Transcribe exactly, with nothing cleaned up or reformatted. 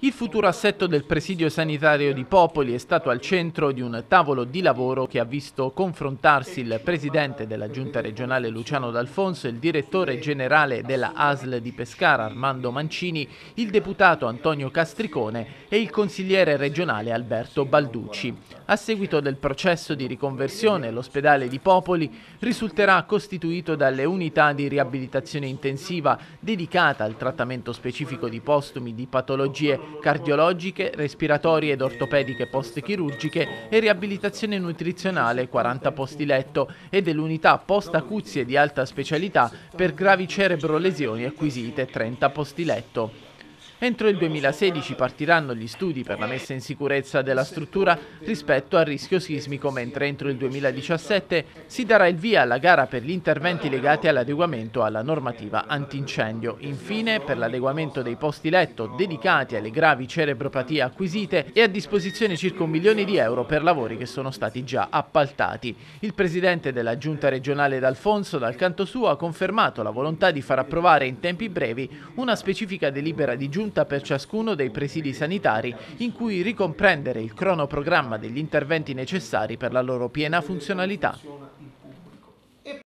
Il futuro assetto del presidio sanitario di Popoli è stato al centro di un tavolo di lavoro che ha visto confrontarsi il presidente della Giunta regionale Luciano D'Alfonso, il direttore generale della A S L di Pescara Armando Mancini, il deputato Antonio Castricone e il consigliere regionale Alberto Balducci. A seguito del processo di riconversione, l'ospedale di Popoli risulterà costituito dalle unità di riabilitazione intensiva dedicata al trattamento specifico di postumi di patologie cardiologiche, respiratorie ed ortopediche post-chirurgiche e riabilitazione nutrizionale quaranta posti letto e dell'unità post-acuzie di alta specialità per gravi cerebrolesioni acquisite trenta posti letto. Entro il duemilasedici partiranno gli studi per la messa in sicurezza della struttura rispetto al rischio sismico, mentre entro il duemiladiciassette si darà il via alla gara per gli interventi legati all'adeguamento alla normativa antincendio. Infine, per l'adeguamento dei posti letto dedicati alle gravi cerebropatie acquisite è a disposizione circa un milione di euro per lavori che sono stati già appaltati. Il presidente della Giunta regionale D'Alfonso, dal canto suo, ha confermato la volontà di far approvare in tempi brevi una specifica delibera di giunta per ciascuno dei presidi sanitari in cui ricomprendere il cronoprogramma degli interventi necessari per la loro piena funzionalità.